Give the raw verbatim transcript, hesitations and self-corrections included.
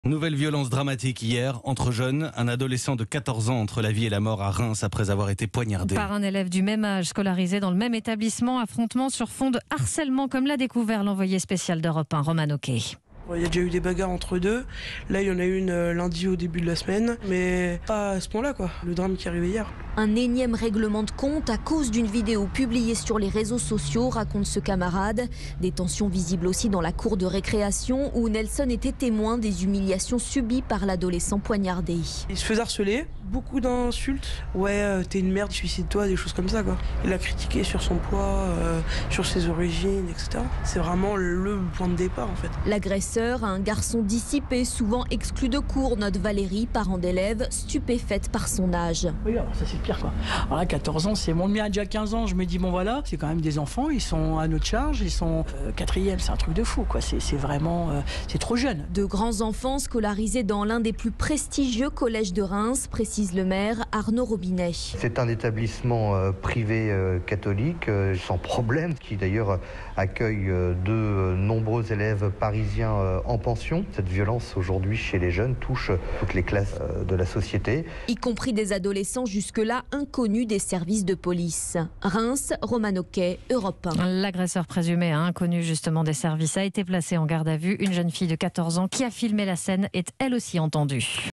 Nouvelle violence dramatique hier entre jeunes. Un adolescent de quatorze ans entre la vie et la mort à Reims après avoir été poignardé. Par un élève du même âge scolarisé dans le même établissement. Affrontement sur fond de harcèlement comme l'a découvert l'envoyé spécial d'Europe un, Roman Oquet. Il y a déjà eu des bagarres entre deux. Là, il y en a eu une lundi au début de la semaine. Mais pas à ce point-là, quoi. Le drame qui est arrivé hier. Un énième règlement de compte à cause d'une vidéo publiée sur les réseaux sociaux, raconte ce camarade. Des tensions visibles aussi dans la cour de récréation où Nelson était témoin des humiliations subies par l'adolescent poignardé. Il se faisait harceler, beaucoup d'insultes. Ouais, euh, t'es une merde, suicide-toi, des choses comme ça, quoi. Il a critiqué sur son poids, euh, sur ses origines, et cetera. C'est vraiment le point de départ, en fait. L'agresseur, un garçon dissipé, souvent exclu de cours, note Valérie, parent d'élève, stupéfaite par son âge. Oui, alors ça c'est pire, quoi. Alors là, quatorze ans, c'est mon mien a déjà quinze ans. Je me dis, bon voilà, c'est quand même des enfants, ils sont à notre charge, ils sont euh, quatrième, c'est un truc de fou, quoi. C'est vraiment, euh, c'est trop jeune. De grands enfants scolarisés dans l'un des plus prestigieux collèges de Reims, précise le maire Arnaud Robinet. C'est un établissement euh, privé euh, catholique, euh, sans problème, qui d'ailleurs accueille euh, de euh, nombreux élèves parisiens euh, en pension. Cette violence aujourd'hui chez les jeunes touche toutes les classes euh, de la société. Y compris des adolescents jusque-là inconnus des services de police. Reims, Roman Oquet, Europe un. L'agresseur présumé, inconnu justement des services, a été placé en garde à vue. Une jeune fille de quatorze ans qui a filmé la scène est elle aussi entendue.